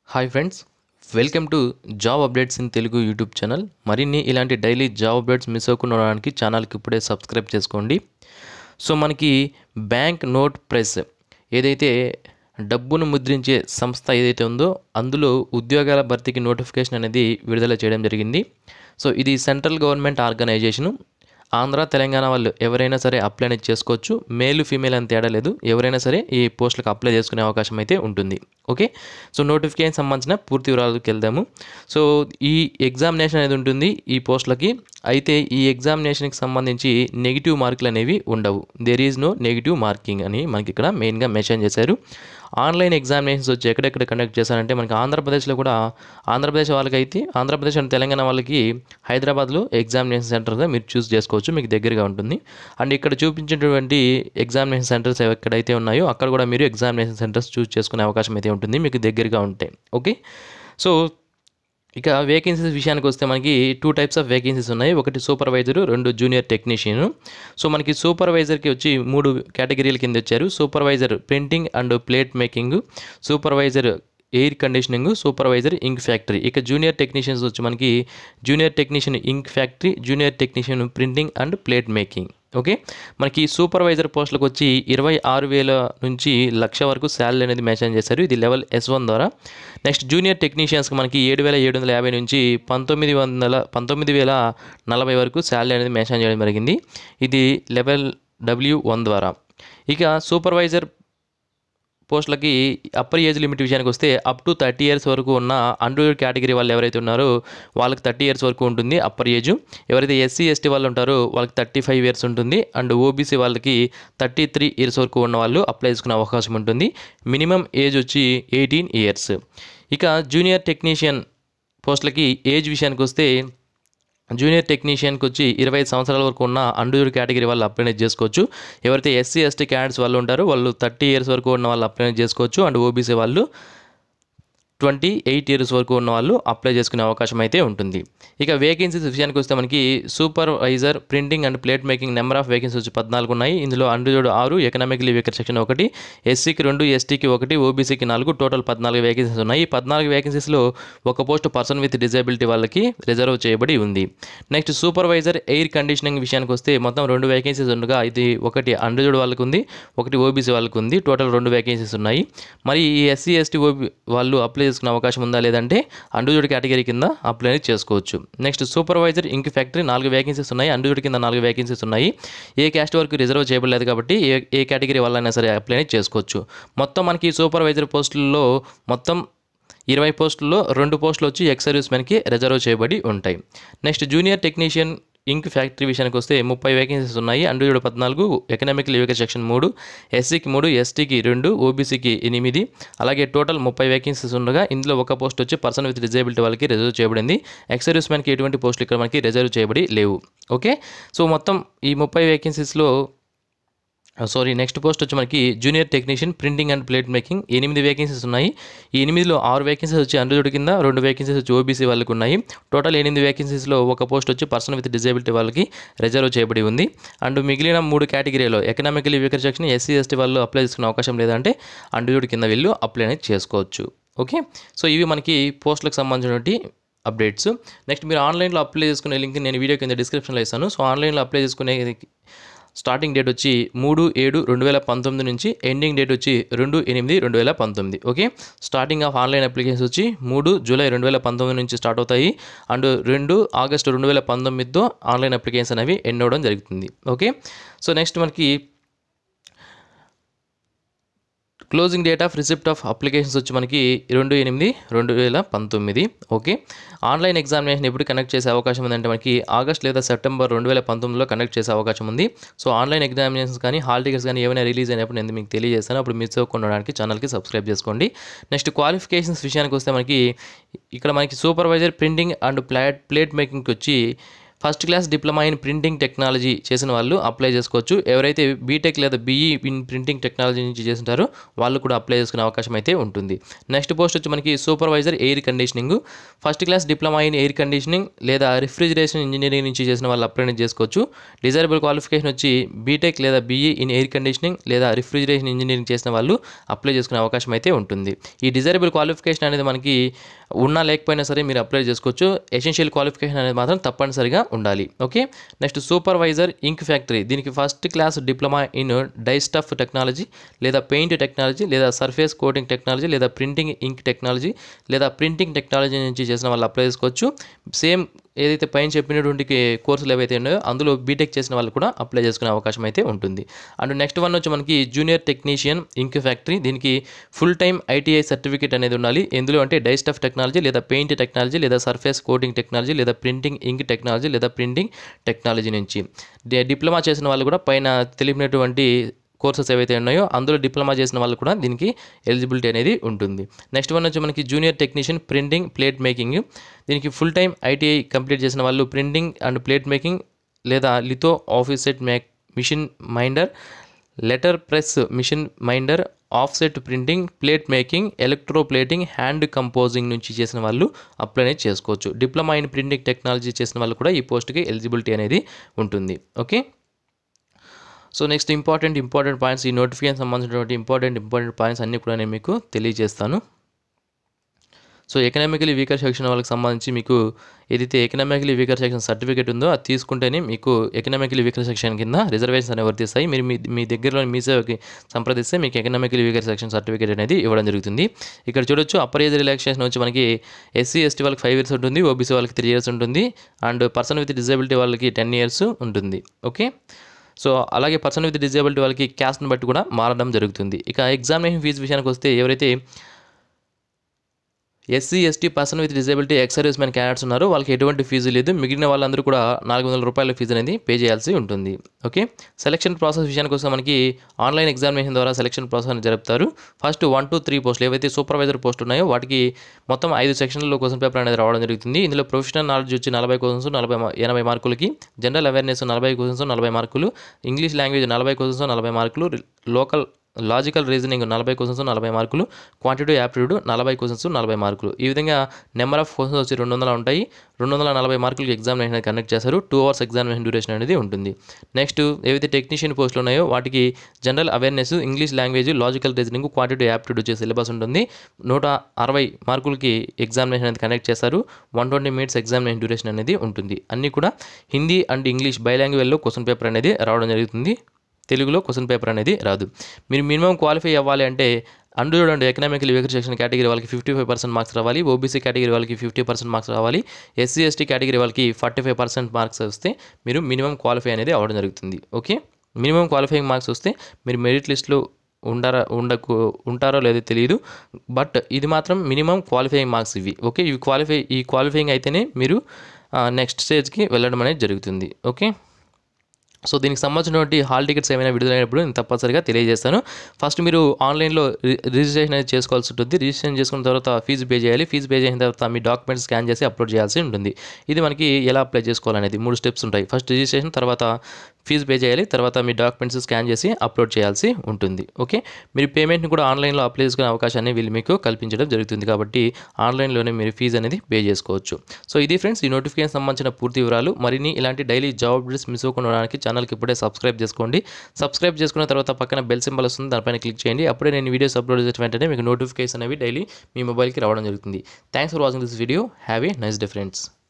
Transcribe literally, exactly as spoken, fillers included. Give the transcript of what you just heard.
Hi friends, welcome to job updates in Telugu YouTube channel. మరిన్ని ఇలాంటి daily job updates miss అవ్వకుండా ఉండడానికి ఛానల్కి ఇప్పుడే సబ్స్క్రైబ్ చేసుకోండి. సో మనకి బ్యాంక్ నోట్ ప్రెస్ ఏదైతే డబ్బును ముద్రించే సంస్థ ఏదైతే ఉందో అందులో ఉద్యోగాల భర్తీకి నోటిఫికేషన్ అనేది విడుదల చేయడం జరిగింది. సో ఇది central government organisation. Andhra Telangana వాళ్ళు ఎవరైనా సరే అప్లై అనేది చేసుకోవచ్చు. మేలు ఫీమేల్ అని తేడా లేదు, ఎవరైనా సరే ఈ పోస్టులకు అప్లై చేసుకునే అవకాశం అయితే ఉంటుంది. ఓకే, సో నోటిఫికేషన్ సంబంధించిన పూర్తి వివరాలకు వెళ్దాము. సో ఈ ఎగ్జామినేషన్ అనేది ఉంటుంది ఈ పోస్టులకి. అయితే ఈ ఎగ్జామినేషన్కి సంబంధించి నెగిటివ్ మార్కులు అనేవి ఉండవు. There is no negative marking అని మనకి ఇక్కడ మెయిన్గా మెన్షన్ చేశారు. ఆన్లైన్ ఎగ్జామినేషన్స్ వచ్చి ఎక్కడెక్కడ కండక్ట్ చేశారంటే మనకి ఆంధ్రప్రదేశ్లో కూడా ఆంధ్రప్రదేశ్ వాళ్ళకైతే ఆంధ్రప్రదేశ్ అండ్ తెలంగాణ వాళ్ళకి హైదరాబాద్లో ఎగ్జామినేషన్ సెంటర్గా మీరు చూస్ చేసుకోవచ్చు, మీకు దగ్గరగా ఉంటుంది. అండ్ ఇక్కడ చూపించినటువంటి ఎగ్జామినేషన్ సెంటర్స్ ఎక్కడైతే ఉన్నాయో అక్కడ కూడా మీరు ఎగ్జామినేషన్ సెంటర్స్ చూస్ చేసుకునే అవకాశం అయితే ఉంటుంది మీకు దగ్గరగా ఉంటాయి. ఓకే, సో ఇక వేకెన్సీస్ విషయానికి వస్తే మనకి టూ టైప్స్ ఆఫ్ వేకెన్సీస్ ఉన్నాయి. ఒకటి సూపర్వైజరు, రెండు జూనియర్ టెక్నీషియన్. సో మనకి సూపర్వైజర్కి వచ్చి మూడు కేటగిరీల కింద వచ్చారు. Supervisor printing and plate making, supervisor air conditioning, supervisor ink factory. ఇక జూనియర్ టెక్నీషియన్స్ వచ్చి మనకి junior technician ink factory, junior technician printing and plate making. Okay, మనకి సూపర్వైజర్ పోస్టులకు వచ్చి ఇరవై ఆరు వేల నుంచి లక్ష వరకు శాలరీ అనేది మెన్షన్ చేశారు. ఇది లెవెల్ ఎస్ వన్ ద్వారా. నెక్స్ట్ జూనియర్ టెక్నీషియన్స్కి మనకి ఏడు వేల ఏడు వందల యాభై నుంచి పంతొమ్మిది వందల పంతొమ్మిది వేల నలభై వరకు శాలరీ అనేది మెన్షన్ చేయడం జరిగింది. ఇది లెవెల్ డబ్ల్యూ వన్ ద్వారా. ఇక సూపర్వైజర్ పోస్టులకి అప్పర్ ఏజ్ లిమిట్ విషయానికి వస్తే అప్ టు థర్టీ ఇయర్స్ వరకు ఉన్న అండర్ కేటగిరీ వాళ్ళు ఎవరైతే ఉన్నారో వాళ్ళకి థర్టీ ఇయర్స్ వరకు ఉంటుంది అప్పర్ ఏజ్. ఎవరైతే ఎస్సీ ఎస్టీ వాళ్ళు ఉంటారో వాళ్ళకి థర్టీ ఫైవ్ ఇయర్స్ ఉంటుంది. అండ్ ఓబీసీ వాళ్ళకి థర్టీ త్రీ ఇయర్స్ వరకు ఉన్న వాళ్ళు అప్లై చేసుకునే అవకాశం ఉంటుంది. మినిమం ఏజ్ వచ్చి ఎయిటీన్ ఇయర్స్. ఇక జూనియర్ టెక్నీషియన్ పోస్టులకి ఏజ్ విషయానికి వస్తే జూనియర్ టెక్నీషియన్కి వచ్చి ఇరవై ఐదు సంవత్సరాల వరకు ఉన్న అండర్ కేటగిరీ వాళ్ళు అప్లై చేసుకోవచ్చు. ఎవరైతే ఎస్సీ ఎస్టీ క్యాండిడేట్స్ వాళ్ళు ఉంటారో వాళ్ళు థర్టీ ఇయర్స్ వరకు ఉన్న వాళ్ళు అప్లై చేసుకోవచ్చు. అండ్ ఓబీసీ వాళ్ళు ట్వంటీ ఎయిట్ ఇయర్స్ వరకు ఉన్న వాళ్ళు అప్లై చేసుకునే అవకాశం అయితే ఉంటుంది. ఇక వేకెన్సీస్ విషయానికి వస్తే మనకి supervisor printing and plate making number of vacancies వచ్చి పద్నాలుగు ఉన్నాయి. ఇందులో అండర్ ఆరు, ఎకనామికలీ వీకర్ సెక్షన్ ఒకటి, ఎస్సీకి రెండు, ఎస్టీకి ఒకటి, ఓబీసీకి నాలుగు, టోటల్ పద్నాలుగు వేకెన్సీస్ ఉన్నాయి. ఈ పద్నాలుగు వేకెన్సీస్లో ఒక పోస్ట్ పర్సన్ విత్ డిజేబిలిటీ వాళ్ళకి రిజర్వ్ చేయబడి ఉంది. నెక్స్ట్ సూపర్వైజర్ ఎయిర్ కండిషనింగ్ విషయానికి వస్తే మొత్తం రెండు వేకెన్సీస్ ఉండగా ఇది ఒకటి అండర్ వాళ్ళకు ఉంది, ఒకటి ఓబీసీ వాళ్ళకు ఉంది. టోటల్ రెండు వేకెన్సీస్ ఉన్నాయి. మరి ఈ ఎస్సీ ఎస్టీ ఓబీ వాళ్ళు అప్లై చేసుకునే అవకాశం ఉందా లేదంటే అండర్ కేటగిరీ కింద అప్లై చేసుకోవచ్చు. నెక్స్ట్ సూపర్వైజర్ ఇంక్ ఫ్యాక్టరీ నాలుగు వేకెన్సీస్ ఉన్నాయి, అండర్ కింద నాలుగు వేకెన్సీస్ ఉన్నాయి. ఏ క్యాస్ట్ వరకు రిజర్వ్ చేయబడలేదు కాబట్టి ఏ ఏ కేటగిరీ వాళ్ళైనా సరే అప్లై చేసుకోవచ్చు. మొత్తం మనకి సూపర్వైజర్ పోస్టుల్లో మొత్తం ఇరవై పోస్టుల్లో రెండు పోస్టులు వచ్చి ఎక్స్ సర్వీస్ మెన్కి రిజర్వ్ చేయబడి ఉంటాయి. Next junior technician ink factory విషయానికి వస్తే ముప్పై వేకెన్సీస్ ఉన్నాయి. అండర్ పద్నాలుగు, ఎకనామికల్ వీకర్ సెక్షన్ మూడు, ఎస్సీకి మూడు, ఎస్టీకి రెండు, ఓబీసీకి ఎనిమిది, అలాగే టోటల్ ముప్పై వేకెన్సీస్ ఉండగా ఇందులో ఒక పోస్ట్ వచ్చి పర్సన్ విత్ డిజేబిలిటీ వాళ్ళకి రిజర్వ్ చేయబడింది. ఎక్స్ సర్వీస్ మెన్కి ఎటువంటి పోస్టులు ఇక్కడ మనకి రిజర్వ్ చేయబడి లేవు. ఓకే, సో మొత్తం ఈ ముప్పై వేకెన్సీస్లో సారీ నెక్స్ట్ పోస్ట్ వచ్చి మనకి junior technician printing and plate making ఎనిమిది వేకెన్సీస్ ఉన్నాయి. ఈ ఎనిమిదిలో ఆరు వేకెన్సీస్ వచ్చి అండర్ కింద, రెండు వేకెన్సీస్ వచ్చి ఓబీసీ వాళ్ళకి ఉన్నాయి. టోటల్ ఎనిమిది వేకెన్సీస్లో ఒక పోస్ట్ వచ్చి పర్సన్ విత్ డిజేబిలిటీ వాళ్ళకి రిజర్వ్ చేయబడి ఉంది. అండ్ మిగిలిన మూడు కేటగిరీలో economically weaker section SC ST వాళ్ళు అప్లై చేసుకునే అవకాశం లేదంటే అండర్ కింద వీళ్ళు అప్లై అనేది చేసుకోవచ్చు. ఓకే, సో ఇవి మనకి పోస్టులకు సంబంధించినటువంటి అప్డేట్స్. నెక్స్ట్ మీరు ఆన్లైన్లో అప్లై చేసుకునే లింక్ నేను వీడియో కింద డిస్క్రిప్షన్లో ఇస్తాను. సో ఆన్లైన్లో అప్లై చేసుకునే స్టార్టింగ్ డేట్ వచ్చి మూడు ఏడు రెండు వేల పంతొమ్మిది నుంచి ఎండింగ్ డేట్ వచ్చి రెండు ఎనిమిది రెండు వేల పంతొమ్మిది. Okay, starting of online applications వచ్చి మూడు జూలై రెండు వేల పంతొమ్మిది నుంచి స్టార్ట్ అవుతాయి. అండ్ రెండు ఆగస్టు రెండు వేల పంతొమ్మిదితో ఆన్లైన్ అప్లికేషన్స్ అనేవి ఎండ్ అవ్వడం జరుగుతుంది. ఓకే, సో నెక్స్ట్ మనకి closing date of receipt of applications వచ్చి మనకి రెండు ఎనిమిది రెండు వేల పంతొమ్మిది. ఓకే, ఆన్లైన్ ఎగ్జామినేషన్ ఎప్పుడు కండక్ట్ చేసే అవకాశం ఉందంటే మనకి ఆగస్ట్ లేదా సెప్టెంబర్ రెండు వేల పంతొమ్మిదిలో కండక్ట్ చేసే అవకాశం ఉంది. సో ఆన్లైన్ ఎగ్జామినేషన్స్ కానీ హాల్ టికెట్స్ కానీ ఏమైనా రిలీజ్ అయినప్పుడు నేను మీకు తెలియజేస్తాను, అప్పుడు మిస్ అవ్వకుండా ఛానల్కి సబ్స్క్రైబ్ చేసుకోండి. నెక్స్ట్ క్వాలిఫికేషన్స్ విషయానికి వస్తే మనకి ఇక్కడ మనకి supervisor printing and plate plate మేకింగ్కి వచ్చి first class diploma in printing technology చేసిన వాళ్ళు అప్లై చేసుకోవచ్చు. ఎవరైతే బీటెక్ లేదా బీఈ ఇన్ ప్రింటింగ్ టెక్నాలజీ నుంచి చేసింటారో వాళ్ళు కూడా అప్లై చేసుకునే అవకాశం అయితే ఉంటుంది. నెక్స్ట్ పోస్ట్ వచ్చి మనకి supervisor air conditioning. First class diploma in air conditioning లేదా రిఫ్రిజిరేషన్ ఇంజనీరింగ్ నుంచి చేసిన వాళ్ళు అప్లై చేసుకోవచ్చు. డిజైరబుల్ క్వాలిఫికేషన్ వచ్చి బీటెక్ లేదా బీఈ ఇన్ ఎయిర్ కండిషనింగ్ లేదా రిఫ్రిజిరేషన్ ఇంజనీరింగ్ చేసిన వాళ్ళు అప్లై చేసుకునే అవకాశం అయితే ఉంటుంది. ఈ డిజైరబుల్ క్వాలిఫికేషన్ అనేది మనకి ఉన్నా లేకపోయినా సరే మీరు అప్లై చేసుకోవచ్చు. ఎసెన్షియల్ క్వాలిఫికేషన్ అనేది మాత్రం తప్పనిసరిగా ఉండాలి. Okay, next supervisor ink factory. దీనికి first class diploma in dyestuff technology లేదా పెయింట్ టెక్నాలజీ లేదా సర్ఫేస్ కోటింగ్ టెక్నాలజీ లేదా ప్రింటింగ్ ఇంక్ టెక్నాలజీ లేదా ప్రింటింగ్ టెక్నాలజీ నుంచి చేసిన వాళ్ళు అప్లై చేసుకోవచ్చు. సేమ్ ఏదైతే పైన చెప్పినటువంటి కోర్సులు ఏవైతే ఉన్నాయో అందులో బీటెక్ చేసిన వాళ్ళు కూడా అప్లై చేసుకునే అవకాశం అయితే ఉంటుంది. అండ్ నెక్స్ట్ వన్ వచ్చి మనకి జూనియర్ టెక్నీషియన్ ఇంక్ ఫ్యాక్టరీ. దీనికి ఫుల్ టైమ్ ఐటీఐ సర్టిఫికేట్ అనేది ఉండాలి. ఎందులో అంటే డైస్టఫ్ టెక్నాలజీ లేదా పెయింట్ టెక్నాలజీ లేదా సర్ఫేస్ కోటింగ్ టెక్నాలజీ లేదా ప్రింటింగ్ ఇంక్ టెక్నాలజీ లేదా ప్రింటింగ్ టెక్నాలజీ నుంచి డిప్లొమా చేసిన వాళ్ళు కూడా పైన తెలిపినటువంటి కోర్సెస్ ఏవైతే ఉన్నాయో అందులో డిప్లొమా చేసిన వాళ్ళు కూడా దీనికి ఎలిజిబిలిటీ అనేది ఉంటుంది. నెక్స్ట్ వన్ వచ్చి మనకి junior technician printing plate making. దీనికి ఫుల్ టైం ఐటీఐ కంప్లీట్ చేసిన వాళ్ళు ప్రింటింగ్ అండ్ ప్లేట్ మేకింగ్ లేదా litho offset make machine minder, letter press machine minder, offset printing, plate making, electro plating, hand composing నుంచి చేసిన వాళ్ళు apply చేసుకోవచ్చు. Diploma in printing technology చేసిన వాళ్ళు కూడా ఈ పోస్ట్కి ఎలిజిబిలిటీ అనేది ఉంటుంది. Okay, so next important important points, ఈ నోటిఫికేషన్ సంబంధించినటువంటి ఇంపార్టెంట్ ఇంపార్టెంట్ పాయింట్స్ అన్నీ కూడా నేను మీకు తెలియజేస్తాను. సో ఎకనామికలీ వీకర్ సెక్షన్ వాళ్ళకి సంబంధించి మీకు ఏదైతే ఎకనామికలీ వీకర్ సెక్షన్ సర్టిఫికేట్ ఉందో అది తీసుకుంటేనే మీకు ఎకనామికలీ వీకర్ సెక్షన్ కింద రిజర్వేషన్స్ అనేవి వర్తిస్తాయి. మీరు మీ మీ దగ్గరలో మీ సేవకి సంప్రదిస్తే మీకు ఎకనామికలీ వీకర్ సెక్షన్ సర్టిఫికేట్ అనేది ఇవ్వడం జరుగుతుంది. ఇక్కడ చూడొచ్చు అప్పర్ ఏజ్ రిలాక్సేషన్ వచ్చి మనకి ఎస్సీ ఎస్టీ వాళ్ళకి ఫైవ్ ఇయర్స్ ఉంటుంది, ఓబీసీ వాళ్ళకి త్రీ ఇయర్స్ ఉంటుంది, అండ్ పర్సన్ విత్ డిజబిలిటీ వాళ్ళకి టెన్ ఇయర్స్ ఉంటుంది. ఓకే, సో అలాగే పర్సన్ విత్ డిజేబిలిటీ వాళ్ళకి క్యాస్ట్ని బట్టి కూడా మారడం జరుగుతుంది. ఇక ఎగ్జామినేషన్ ఫీజు విషయానికి వస్తే ఎవరైతే SC ST person with disability ex service man candidates ఉన్నారో వాళ్ళకి ఎటువంటి ఫీజు లేదు. మిగిలిన వాళ్ళందరూ కూడా నాలుగు వందల రూపాయల ఫీజు అనేది పే చేయాల్సి ఉంటుంది. ఓకే, సెలక్షన్ ప్రాసెస్ విషయానికి వస్తే మనకి ఆన్లైన్ ఎగ్జామినేషన్ ద్వారా సెలక్షన్ ప్రాసెస్ అని జరుపుతారు. ఫస్ట్ వన్ టు త్రీ పోస్టులు ఏవైతే సూపర్వైజర్ పోస్టులు ఉన్నాయో వాటికి మొత్తం ఐదు సెక్షన్లలో క్వశ్చన్ పేపర్ అనేది రావడం జరుగుతుంది. ఇందులో ప్రొఫెషనల్ నాలెడ్జ్ వచ్చి నలభై క్వశ్చన్స్ నలభై ఎనభై మార్కులకి, జనరల్ అవేర్నెస్ నలభై క్వశ్చన్స్ నలభై మార్కులు, ఇంగ్లీష్ లాంగ్వేజ్ నలభై క్వశ్చన్స్ నలభై మార్కులు, లోకల్ లాజికల్ రీజనింగ్ నలభై క్వశ్చన్స్ నలభై మార్కులు, క్వాంటిటీ యాప్టిట్యూడ్ నలభై క్వశ్చన్స్ నలభై మార్కులు. ఈ విధంగా నెంబర్ ఆఫ్ క్వశ్చన్స్ వచ్చి రెండు వందల ఉంటాయి. రెండు వందల నలభై మార్కులకి ఎగ్జామినేషన్ అనేది కండక్ట్ చేస్తారు. టూ అవర్స్ ఎగ్జామినేషన్ డ్యూరేషన్ అనేది ఉంటుంది. నెక్స్ట్ ఏవైతే టెక్నీషియన్ పోస్టులు ఉన్నాయో వాటికి general awareness, English language, logical reasoning, quantity aptitude వచ్చే సిలబస్ ఉంటుంది. నూట అరవై మార్కులకి ఎగ్జామినేషన్ అనేది కండక్ట్ చేస్తారు. One twenty minutes examination duration అనేది ఉంటుంది. అన్నీ కూడా హిందీ అండ్ ఇంగ్లీష్ బై లాంగ్వేజ్లో క్వశ్చన్ పేపర్ అనేది రావడం జరుగుతుంది. తెలుగులో క్వశ్చన్ పేపర్ అనేది రాదు. మీరు మినిమం క్వాలిఫై అవ్వాలి అంటే అండ్ చూడండి, ఎకనామికల్ వీకర్ సెక్షన్ కేటగిరీ వాళ్ళకి ఫిఫ్టీ ఫైవ్ పర్సెంట్ మార్క్స్ రావాలి, ఓబీసీ కేటగిరీ వాళ్ళకి ఫిఫ్టీ పర్సెంట్ మార్క్స్ రావాలి, ఎస్సీ ఎస్టీ కేటగిరీ వాళ్ళకి ఫార్టీ ఫైవ్ పర్సెంట్ మార్క్స్ వస్తే మీరు మినిమం క్వాలిఫై అనేది అవ్వడం జరుగుతుంది. ఓకే, మినిమం క్వాలిఫైయింగ్ మార్క్స్ వస్తే మీరు మెరిట్ లిస్ట్లో ఉండారా ఉండకు ఉంటారో లేదో తెలియదు, బట్ ఇది మాత్రం మినిమం క్వాలిఫైయింగ్ మార్క్స్ ఇవి. ఓకే, ఇవి క్వాలిఫై ఈ క్వాలిఫైయింగ్ అయితేనే మీరు నెక్స్ట్ స్టేజ్కి వెళ్ళడం అనేది జరుగుతుంది. ఓకే, సో దీనికి సంబంధించినటువంటి హాల్ టికెట్స్ ఏమైనా విడుదలైనప్పుడు నేను తప్పనిసరిగా తెలియజేస్తాను. ఫస్ట్ మీరు ఆన్లైన్లో రిజిస్ట్రేషన్ అనేది చేసుకోవాల్సి ఉంటుంది. రిజిస్ట్రేషన్ చేసుకున్న తర్వాత ఫీజు పే చేయాలి. ఫీజు పే చేసిన తర్వాత మీ డాక్యుమెంట్స్ స్కాన్ చేసి అప్లోడ్ చేయాల్సి ఉంటుంది. ఇది మనకి ఎలా అప్లై చేసుకోవాలనేది మూడు స్టెప్స్ ఉంటాయి. ఫస్ట్ రిజిస్ట్రేషన్, తర్వాత ఫీజు పే చేయాలి, తర్వాత మీ డాక్యుమెంట్స్ స్కాన్ చేసి అప్లోడ్ చేయాల్సి ఉంటుంది. ఓకే, మీరు పేమెంట్ని కూడా ఆన్లైన్లో అప్లై చేసుకునే అవకాశాన్ని వీళ్ళు మీకు కల్పించడం జరుగుతుంది. కాబట్టి ఆన్లైన్లోనే మీరు ఫీజు అనేది పే చేసుకోవచ్చు. సో ఇది ఫ్రెండ్స్ ఈ నోటిఫికేషన్ సంబంధించిన పూర్తి వివరాలు. మరిన్ని ఇలాంటి డైలీ జాబ్ అప్డేట్స్ మిస్ అవ్వకుండా ఛానల్కి ఇప్పుడే సబ్స్క్రైబ్ చేసుకోండి. సబ్స్క్రైబ్ చేసుకున్న తర్వాత పక్కన బెల్ సింబల్ వస్తుంది, దానిపైన క్లిక్ చేయండి. అప్పుడే నేను వీడియోస్ అప్లోడ్ చేసిన వెంటనే మీకు నోటిఫికేషన్ అనేవి డైలీ మీ మొబైల్కి రావడం జరుగుతుంది. Thanks for watching this video. Have a nice day friends.